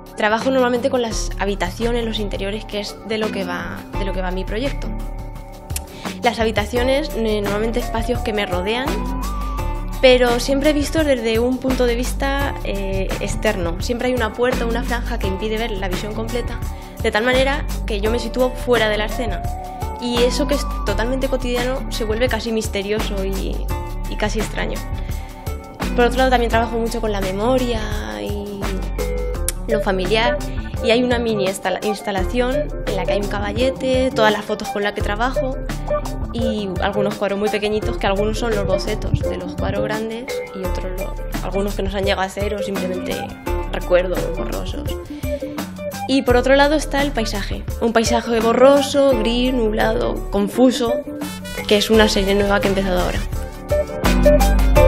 Trabajo normalmente con las habitaciones, los interiores, que es de lo que va mi proyecto. Las habitaciones, normalmente espacios que me rodean, pero siempre visto desde un punto de vista externo. Siempre hay una puerta, una franja que impide ver la visión completa, de tal manera que yo me sitúo fuera de la escena. Y eso, que es totalmente cotidiano, se vuelve casi misterioso y casi extraño. Por otro lado, también trabajo mucho con la memoria y lo familiar, y hay una mini instalación en la que hay un caballete, todas las fotos con las que trabajo y algunos cuadros muy pequeñitos, que algunos son los bocetos de los cuadros grandes y otros algunos que nos han llegado a hacer o simplemente recuerdos borrosos. Y por otro lado está el paisaje, un paisaje borroso, gris, nublado, confuso, que es una serie nueva que he empezado ahora.